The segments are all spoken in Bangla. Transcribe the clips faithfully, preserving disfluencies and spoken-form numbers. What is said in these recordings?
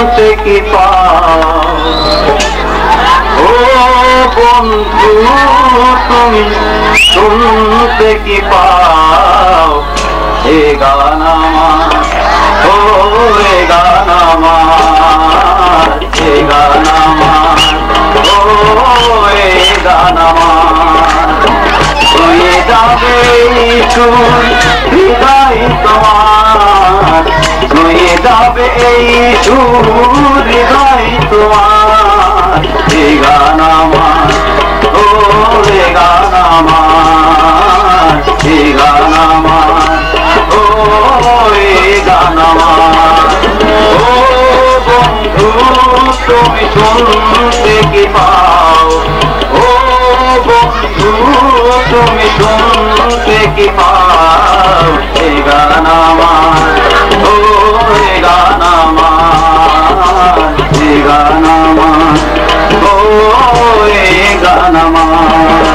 শুনতে কি পাও ও বন্ধু তুমি শুনতে কি পাও এ গান আমার ও এ গান আমার এ গান আমার ও এ গান আমার শুয়ে যাবে সুর হৃদয় তোমার শুয়ে যাবে এই সুর হৃদয় তোমার এ গান আমার ও এ গান আমার এ গান আমার ও এ গান আমার ও বন্ধু তুমি শুনতে কি পাও ও বন্ধু তুমি শুনতে কি পাও এ গান আমার ও এ গান আমার এ গান আমার ও এ গান আমার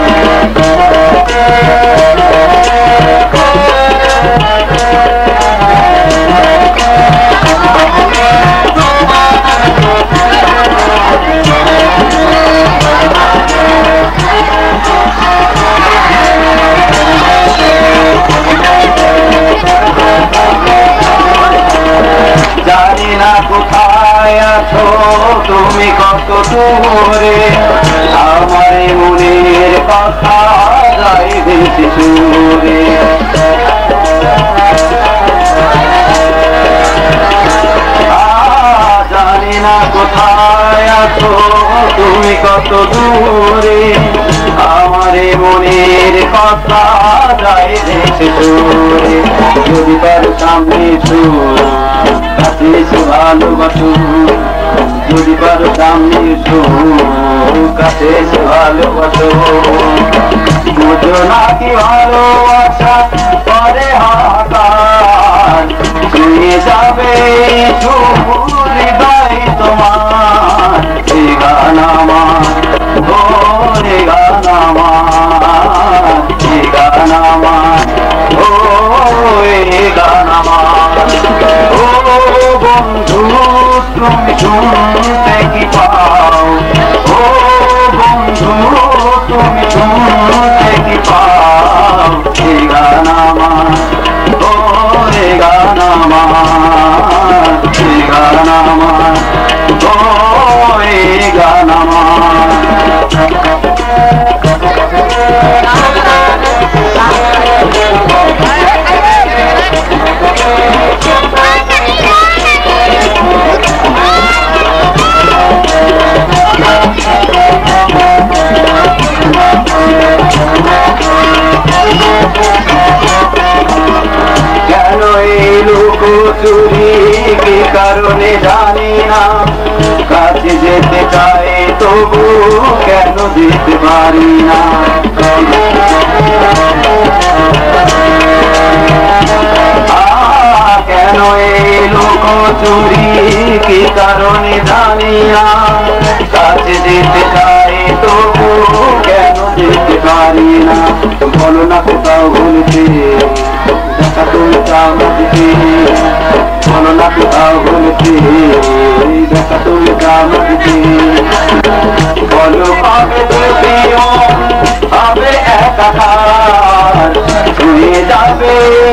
জানি না কোথায় আছো তুমি কত দূরে আমার মনের কথা যাই ভেসে সুরে জানি না কোথায় আছো তুমি কত দূরে আমার মনের কথা যাই ভেসে সুরে যদি পারো সামনে সুর কাছে এসে ভালোবাসো যদি পারো সামনে এসো কাছে এসে ভালোবাসো বুঝো নাকি ভালোবাসা পরে হাতার শুয়ে যাবে হৃদয় তোমার এ গান আমার ও এ গান আমার এ গান আমার ও এ গান আমার ও বন্ধু তুমি শুনতে কি পাও ও বন্ধু তুমি শুনতে কি পাও এ গান আমার ও এ গান আমার এ গান আমার ও এ গান আমার কেন এই লুকোচুরি কি কারণে জানি না কাছে যেতে চাই তবু কেন যেতে পারি না কেন এই লুকোচুরি কি কারণে জানি না কাছে যেতে চাই তবু কেন যেতে পারি না বলো না কোথাও বলতে দেখা তুমি চামতে বলো না কোথাও বলতে দেখা তুমি চামতে বলো পাবে তুমিও হবে একাকার শুয়ে যাবে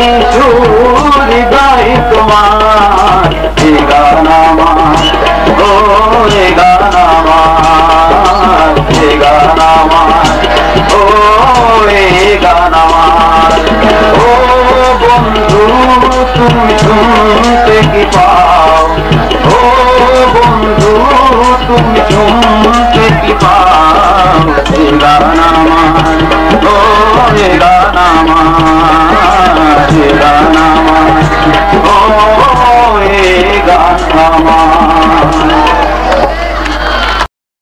হৃদয় তোমার এ গান আমার ও এ গান আমার এ গান আমার ও এ গান আমার ও বন্ধু তুমি শুনতে কি পাও